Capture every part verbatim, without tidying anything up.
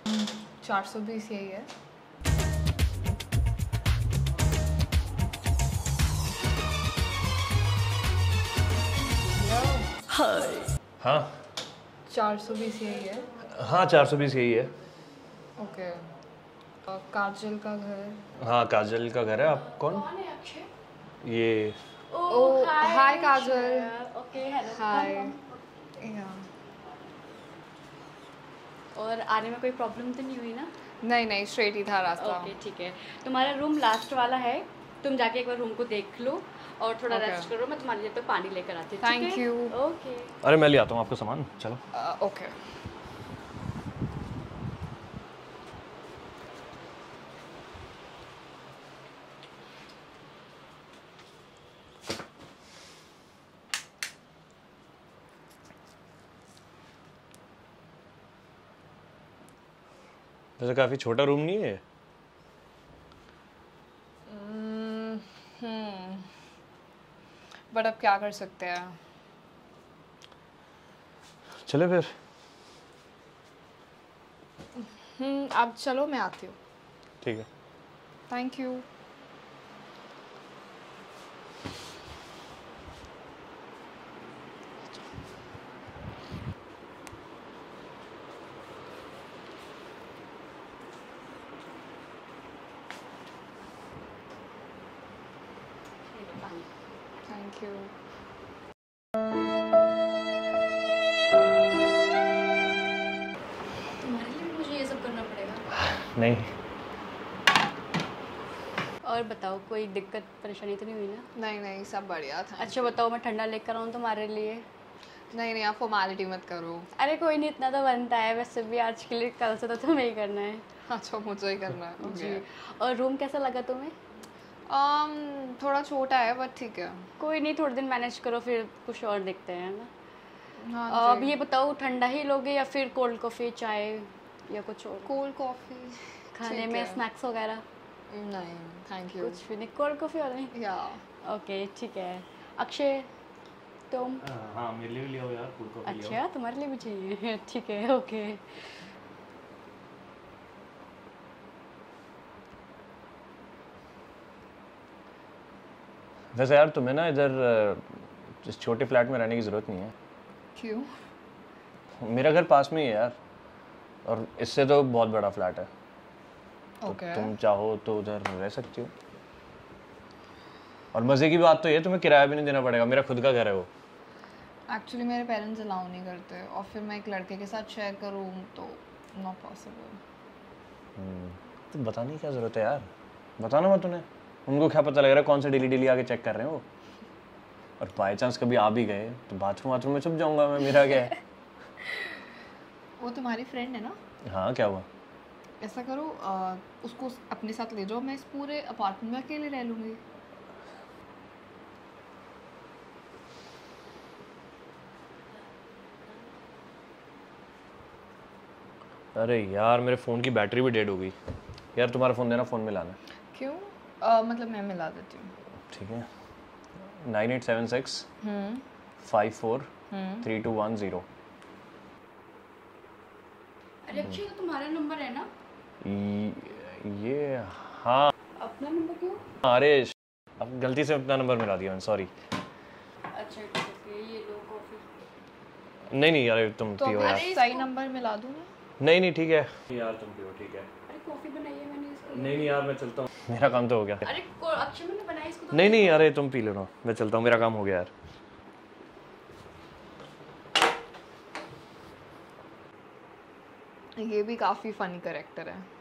चार सौ बीस यही है। हाँ चार सौ बीस यही है। हाँ चार सौ बीस यही है। ओके। अ, काजल का घर। हाँ काजल का घर है। आप कौन? कौन है अक्षय? ये ओ हाय काजल। Okay hello. हाय। या और आने में कोई प्रॉब्लम तो नहीं हुई ना? नहीं नहीं स्ट्रेट ही था रास्ता। ओके ठीक है। तुम्हारा रूम लास्ट वाला है, तुम जाके एक बार रूम को देख लो और थोड़ा Okay. रेस्ट करो। मैं तुम्हारे लिए तो पानी लेकर आती हूँ। Thank ठीक है? you. ओके। अरे मैं ले आता हूँ आपका सामान, चलो। ओके। वैसे काफ़ी छोटा रूम नहीं है? हम्म बट अब क्या कर सकते हैं। चले फिर। हम्म अब चलो मैं आती हूँ। ठीक है। Thank you. Thank you. तुम्हारे लिए भी मुझे ये सब करना पड़ेगा? नहीं। और बताओ कोई दिक्कत परेशानी तो नहीं हुई ना? नहीं नहीं सब बढ़िया था। अच्छा बताओ मैं ठंडा लेकर आऊँ तुम्हारे लिए? नहीं नहीं आप फॉर्मेलिटी मत करो। अरे कोई नहीं, इतना तो बनता है। वैसे भी आज के लिए कल से तो तुम्हें ही करना है। अच्छा मुझे ही करना है। जी। और रूम कैसा लगा तुम्हें? um, थोड़ा छोटा है बट ठीक है। कोई नहीं, थोड़े दिन मैनेज करो फिर कुछ और देखते हैं ना। हाँ अब ये बताओ ठंडा ही लोगे या फिर कोल्ड कॉफ़ी चाय या कुछ और? Cold coffee. खाने में स्नैक्स वगैरह? नहीं थैंक यू। कुछ भी नहीं, कोल्ड कॉफ़ी वाला नहीं? या ओके ठीक है। अक्षय तुम? हाँ मेरे लिए भी ले आओ यार, कोल्ड कॉफी ले आओ। अच्छा तुम्हारे लिए भी चाहिए? ठीक है ओके। वैसे यार तुम्हें ना इधर इस छोटे फ्लैट में रहने की ज़रूरत नहीं है। क्यों? मेरा घर पास में ही है यार, और इससे तो बहुत बड़ा फ्लैट है। तो ओके। तुम चाहो तो उधर रह सकती हो। और मज़े की बात तो ये तुम्हें किराया भी नहीं देना पड़ेगा, मेरा खुद का घर है वो। एक्चुअली मेरे पेरेंट्स अलाउ नहीं करते और फिर मैं एक लड़के के साथ शेयर करूँ तो नॉट पॉसिबल। तो बताने की क्या ज़रूरत है यार, बताना मत उन्हें। उनको क्या पता लग रहा है कौन सा डेली डेली आके चेक कर रहे हैं वो। और बाई चांस कभी आ भी गए तो बाथरूम बाथरूम में छुप जाऊंगा मैं, मेरा क्या है। वो तुम्हारी फ्रेंड है ना? हाँ क्या हुआ? ऐसा करो आ, उसको अपने साथ ले जाओ, मैं इस पूरे अपार्टमेंट में अकेले रह लूँगी। अरे यार मेरे फ़ोन की बैटरी भी डेड हो गई यार, तुम्हारा फ़ोन देना, फ़ोन मिलाना। क्यों? आ, मतलब मैं मिला देती हूँ। ठीक है। Nine eight seven six five four three two one zero. अरे अक्षय तो तुम्हारा नंबर है ना? ये हाँ। अपना नंबर क्यों? अरे अब गलती से अपना नंबर मिला दिया मैंने, सॉरी। अच्छा ठीक है, ये लो कॉफ़ी। नहीं नहीं यार तुम तो पियो अपना यार। सही नंबर मिला दूँ ना? नहीं नहीं ठीक है यार, तुम पियो ठीक है। अरे कॉफ़ी बनाई है मैंने इसको। नहीं नहीं यार मैं चलता हूँ, मेरा काम तो हो गया। अरे को- अक्षय मैंने बनाई इसको तो। नहीं नहीं अरे तुम पी लो, मैं चलता हूँ, मेरा काम हो गया यार। ये भी काफ़ी फ़नी करेक्टर है।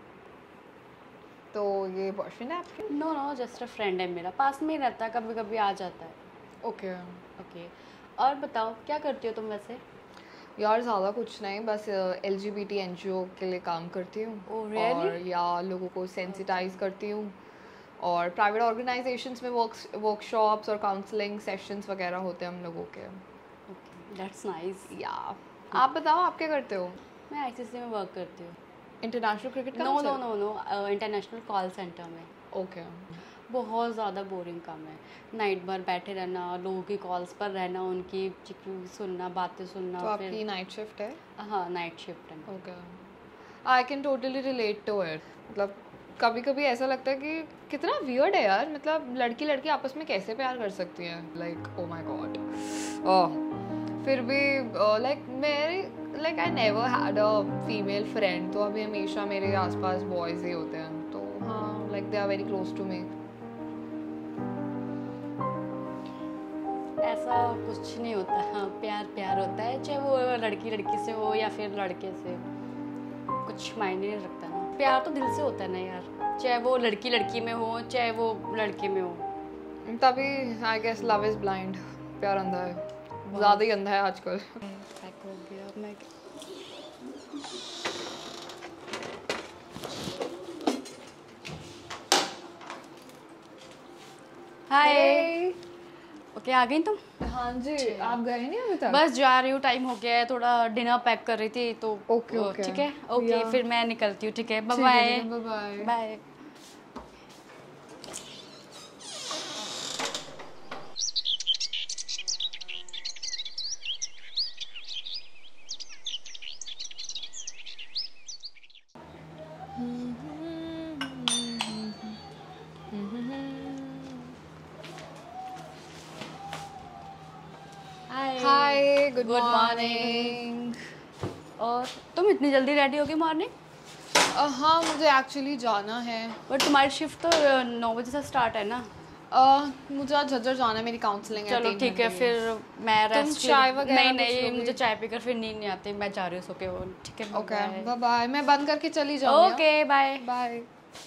तो ये बॉयफ्रेंड है आपके? No no just a friend है मेरा, पास में ही रहता है, कभी कभी आ जाता है। ओके। ओके और बताओ क्या करती हो तुम वैसे? यार ज़्यादा कुछ नहीं, बस L G B T N G O के लिए काम करती हूँ। Oh, really? और या लोगों को सेंसिटाइज करती हूँ और प्राइवेट ऑर्गेनाइजेशंस में वर्क वर्कशॉप्स और काउंसलिंग सेशंस वगैरह होते हैं हम लोगों के। Okay that's nice. या आप बताओ आप क्या करते हो? मैं आई सी सी में वर्क करती हूँ। International cricket no no no no international call centre में। ओके। बहुत ज़्यादा बोरिंग काम है, नाइट भर बैठे रहना, लोगों की कॉल्स पर रहना, उनकी चिक्की सुनना, बातें सुनना। तो आपकी फिर नाइट शिफ्ट है? हाँ नाइट शिफ्ट है। Okay. I can totally relate to it. मतलब कभी कभी ऐसा लगता है कि कितना वियर्ड है यार, मतलब लड़की लड़की आपस में कैसे प्यार कर सकती हैं, लाइक ओ माय गॉड. फिर भी लाइक मेरे like I never had a female friend, तो अभी हमेशा मेरे आसपास बॉयज़ ही होते हैं, तो हाँ like they are very close to me. ऐसा कुछ नहीं होता. हाँ, प्यार प्यार होता है, चाहे वो लड़की लड़की से हो या फिर लड़के से, कुछ मायने नहीं रखता ना. प्यार तो दिल से होता है ना यार, चाहे वो लड़की लड़की में हो चाहे वो लड़के में हो. तभी I guess love is blind, प्यार अंधा है, ज़्यादा ही अंधा है आजकल. पैक हो गया मैं. हाय. ओके, आ गई तुम? हाँ जी. आप गए नहीं अभी तक? बस जा रही हूँ, टाइम हो गया है, थोड़ा डिनर पैक कर रही थी तो. ओके ओके ठीक है. ओके, फिर मैं निकलती हूँ. ठीक है, bye bye. Bye. Bye. Hi, good Good morning. और तुम इतनी जल्दी रेडी होगी मॉर्निंग? हाँ मुझे एक्चुअली जाना है. बट तुम्हारी शिफ्ट तो नौ बजे से स्टार्ट है ना. uh, मुझे आज झज्जर जाना है, मेरी काउंसलिंग है. चलो ठीक है, फिर मैं तुम रेस्ट. चाय वगैरह नहीं कुछ नहीं, लोगी? मुझे चाय पीकर फिर नींद नहीं आती, मैं जा रही हूँ सो के. वो ठीक है. Okay bye bye. मैं बंद करके चली जाऊँगी. Okay bye bye.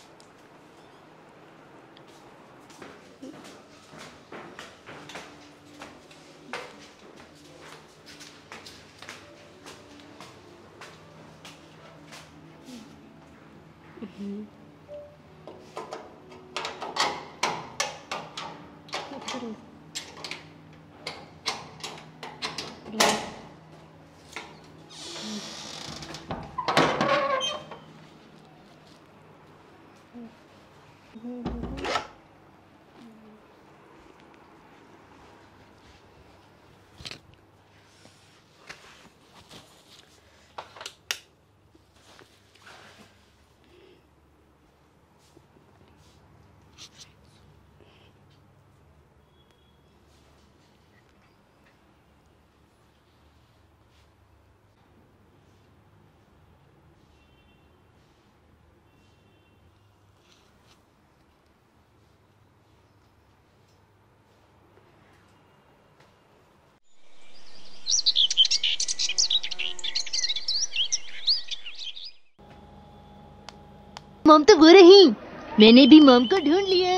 मम तो वो रही, मैंने भी मम को ढूंढ लिया.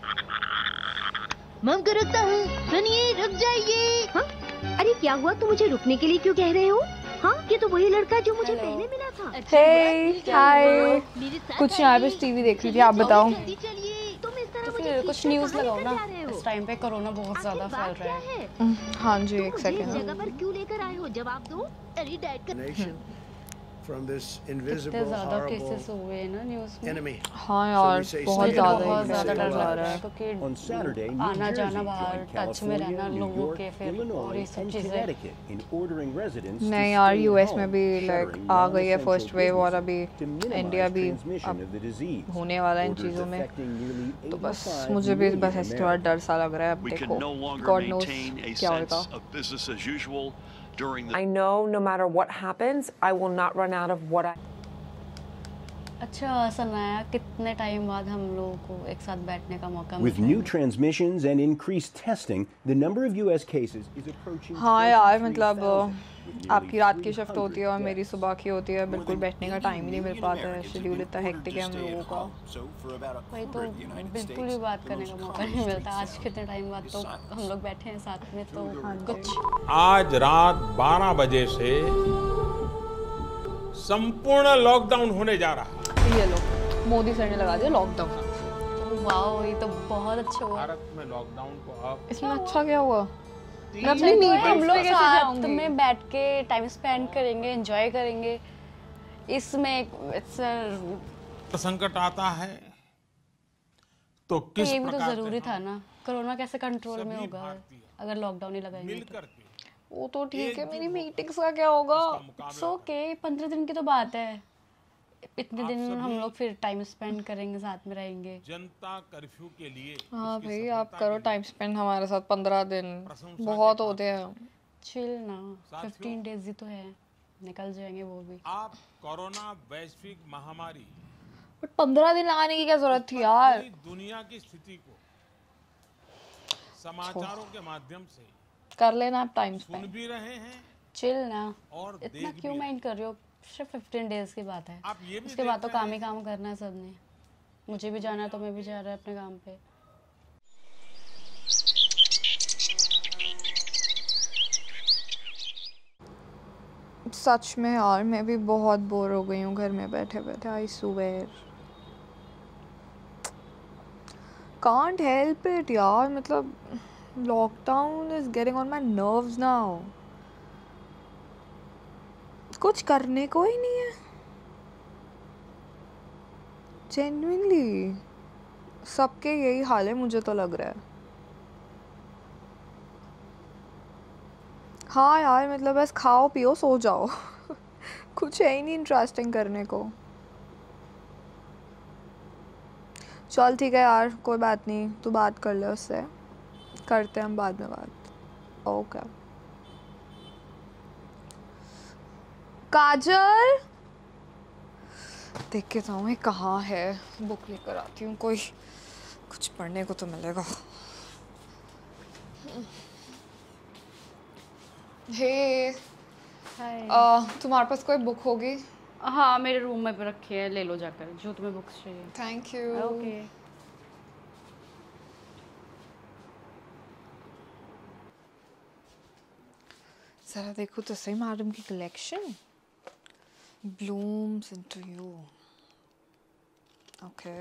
मम को रुकता हूँ, सुनिए रुक जाइए. हाँ? अरे क्या हुआ, तुम मुझे रुकने के लिए क्यों कह रहे हो? हाँ, ये तो वही लड़का जो मुझे पहले मिला था. हे हाय. कुछ यहाँ पे टीवी देख रही थी, आप बताओ. तुम इस तरह तो मुझे फिर कुछ पीछे न्यूज़ कहाँ लगाओ लेकर ना. जा रहे हो? इस टाइम पे कोरोना बहुत ज्यादा आखिर फैल बात रहा क्या है. है? हाँ जी, तुम एक मुझे इस सेकंड. जगह पर क्यों लेकर आए हो? जवाब दो. अरे डैड का nation from this कितने invisible, ज्यादा केसेस horrible हुए हैं ना न्यूज़ में. enemy. हाँ यार So we say बहुत stay ज़्यादा at home, बहुत ज्यादा stay डर लग alive. रहा है, क्योंकि On Saturday, New आना Jersey जाना बाहर, joined टच में रहना California, New लोगों York, के, फिर और ये Illinois, सब and चीजें. Connecticut in ordering residents to नहीं यार, stay यूएस home, में भी लाइक shuttering आ गई है non-essential फर्स्ट वेव, और अभी businesses to minimize इंडिया भी transmission अब of the disease. होने वाला है इन Orders चीज़ों में. affecting nearly तो बस eighty-five मुझे भी बस million ऐसे थोड़ा डर सा लग रहा है. अब We देखो can no longer God knows maintain a क्या sense होगा. of business as usual during the I know no matter what happens, I will not run out of what I. अच्छा सनाया, कितने टाइम बाद हम लोगों को एक साथ बैठने का मौका With मिला new है. transmissions and increased testing, the number of U S cases is approaching हाँ यार twenty-three मतलब thousand, with nearly आपकी रात की शिफ्ट three होती है और hundred मेरी deaths. सुबह की होती है, बिल्कुल बैठने का टाइम ही नहीं मिल पाता है. शेड्यूल इतना हेक्टिक है हम लोगों का. वही तो, बिल्कुल भी बात करने का मौका नहीं मिलता. आज कितने टाइम बाद तो हम लोग बैठे हैं साथ में, तो कुछ. आज रात बारह बजे से संपूर्ण लॉकडाउन होने जा रहा है. ये लो, मोदी सर ने लगा दिया लॉकडाउन. वाओ, ये तो बहुत अच्छा हुआ. भारत में लॉकडाउन को अब इसमें अच्छा क्या हुआ? मैं अपनी तो मीटिंग हम लोग कैसे साथ जाऊंगी? में बैठ के टाइम स्पेंड करेंगे, एंजॉय करेंगे. इसमें इट्स संकट आता है तो किस ये भी तो प्रकार जरूरी से था ना. कोरोना कैसे कंट्रोल में सभी होगा भारतीय अगर लॉकडाउन ही लगाएंगे तो. मिलकर के वो तो ठीक है, मेरी मीटिंग्स का क्या होगा? इट्स ओके, पंद्रह दिन की तो बात है. इतने दिन हम लोग फिर टाइम स्पेंड करेंगे, साथ में रहेंगे। जनता कर्फ्यू के लिए हाँ भाई, आप करो टाइम स्पेंड हमारे साथ। पंद्रह दिन बहुत होते हैं। चिल ना, फिफ्टीन डेज ही तो है, निकल जाएंगे वो भी। आप कोरोना वैश्विक महामारी, बट पंद्रह दिन आने की क्या जरूरत थी यार? दुनिया की स्थिति को समाचारों के माध्यम से कर लेना आप टाइम सुन स्पेंड। भी रहे हैं चिल ना, और इतना देख क्यों भी माइंड कर रहे हो? सिर्फ फिफ्टीन डेज की बात है, आप ये भी उसके बाद तो काम ही काम करना है सबने। मुझे भी जाना है तो मैं भी जा रहा है अपने काम पे। सच में यार, मैं भी बहुत बोर हो गई हूँ घर में बैठे बैठे। I swear, can't help it यार। मतलब lockdown is getting on my nerves now. कुछ करने को ही नहीं है जेन्युइनली। सबके यही हाल है मुझे तो लग रहा है। हाँ यार, मतलब बस खाओ पियो सो जाओ। कुछ है ही नहीं इंटरेस्टिंग करने को। चल ठीक है यार, कोई बात नहीं, तू बात कर ले उससे। करते हैं हम बाद में बात। ओके। काजल, देख के जाऊँ ये कहाँ है। बुक लेकर आती हूँ, कोई कुछ पढ़ने को तो मिलेगा। हे हाय। तुम्हारे पास कोई बुक होगी? हाँ, मेरे रूम में रखी है, ले लो जाकर जो तुम्हें बुक्स चाहिए। Thank you. ओके। जरा देखो तो सही मैडम की collection. Blooms into you. Okay.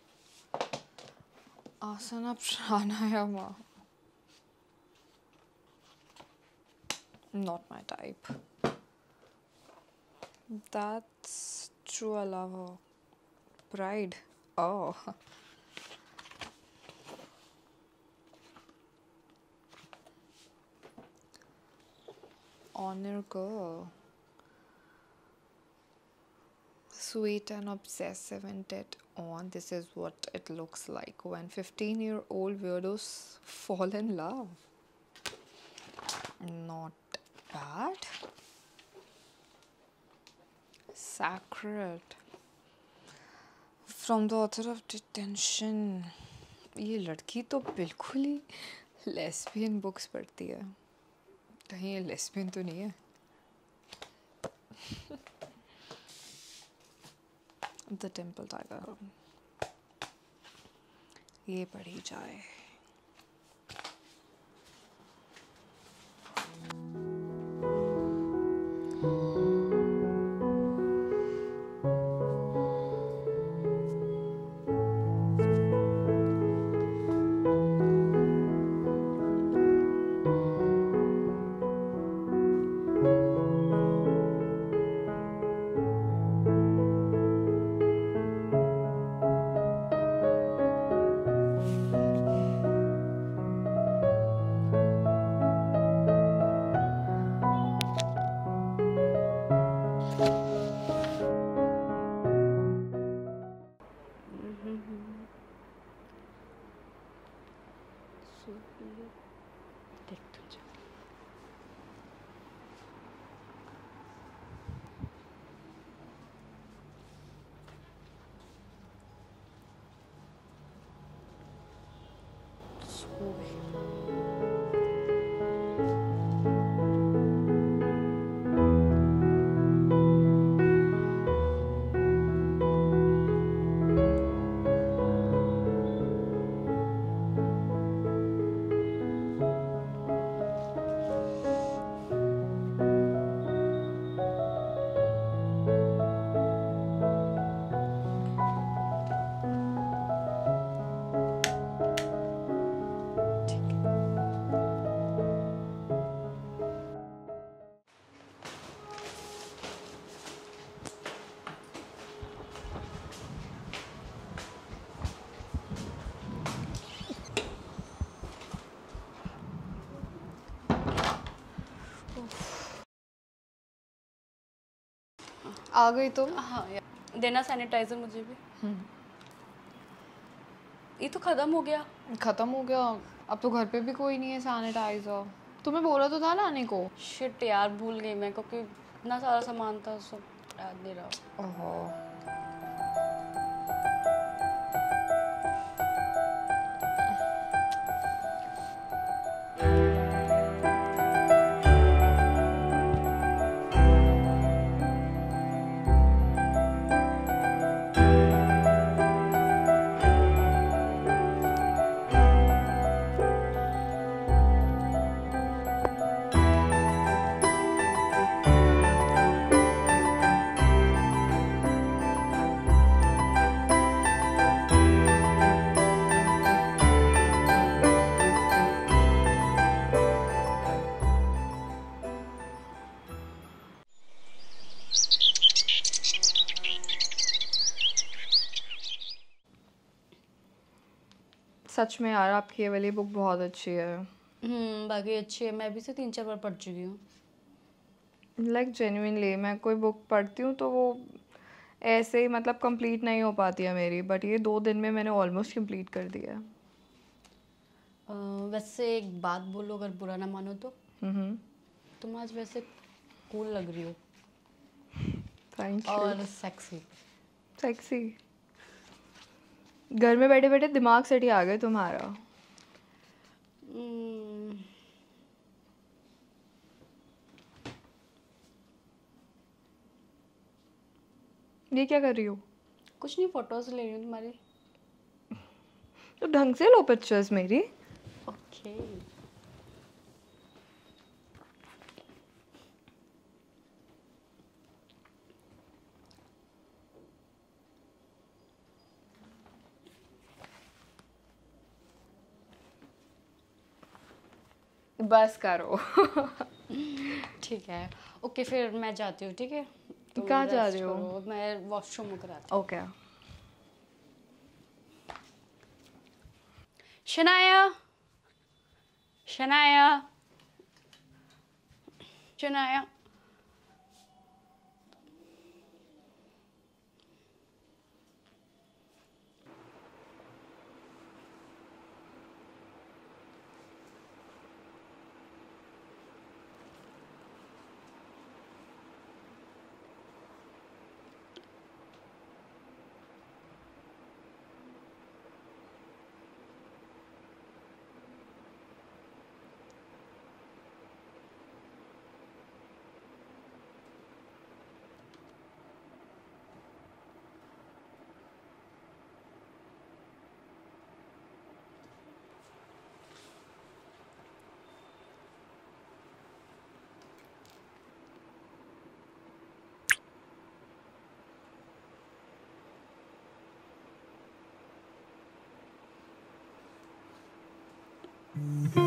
आसना प्राणायाम। Not my type. That's true. I love her. Pride. Oh. Honor girl. Sweet and obsessive and dead on. This is what it looks like when fifteen-year-old weirdos fall in love. Not bad. Sacred. From the author of Detention. ये लड़की तो बिल्कुल ही lesbian books पढ़ती है। कहीं ये lesbian तो नहीं है? द टेम्पल टाइगर, ये पढ़ी जाए। आ गई तुम? हाँ यार। देना सैनिटाइजर मुझे भी। ये तो खत्म हो गया। खत्म हो गया? अब तो घर पे भी कोई नहीं है सैनिटाइजर। तुम्हें बोला तो था लाने को। शिट यार, भूल गई मैं, क्योंकि इतना सारा सामान था, सब याद नहीं रहा। ओहो। सच में यार आपकी ये वाली बुक बहुत अच्छी है। हम्म बाकी अच्छी है, मैं भी से तीन चार बार पढ़ चुकी हूँ। लाइक जेन्युइनली मैं कोई बुक पढ़ती हूँ तो वो ऐसे ही मतलब कंप्लीट नहीं हो पाती है मेरी, बट ये दो दिन में मैंने ऑलमोस्ट कंप्लीट कर दिया है। uh, वैसे एक बात बोलो, अगर बुरा ना मानो तो, हम्म तुम आज वैसे कूल लग रही हो। Thank you. और सेक्सी। सेक्सी? घर में बैठे बैठे दिमाग सेट ही आ गए तुम्हारा। hmm. ये क्या कर रही हो? कुछ नहीं, फोटोज ले रही हूँ तुम्हारी। तो ढंग से लो पिक्चर्स मेरी। ओके। बस करो। ठीक है, ओके फिर मैं जाती हूँ। ठीक है, तुम कहाँ जा rest रही हो? करो, मैं वॉशरूम में कराती हूँ। ओके। शनाया, शनाया, शनाया। Mm-hmm.